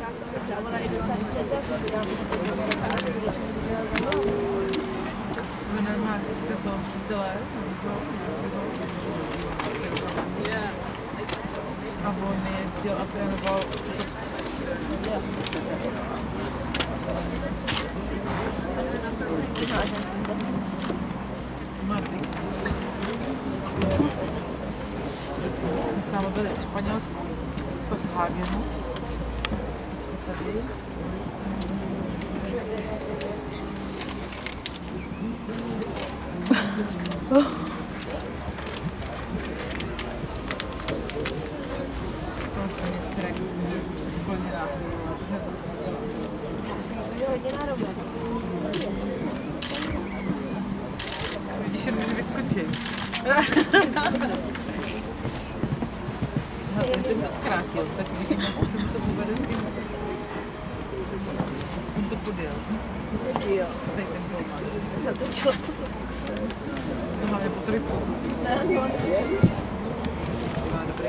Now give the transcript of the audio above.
Nemá toho přítele, a on jezdil a trénoval Marty. My s námi byli v Španělsku, pak v Hagenu. Tady. Vlastně mě srek, musím předplněná. Je hodně nároveň. Vidíš, že může vyskočit. Ten to zkrátil, tak vidím, jak se mu to povede s tím. On to podjel. Jo. Tady ten golman. Zatočil. To hlavně po trysku. Dobrý.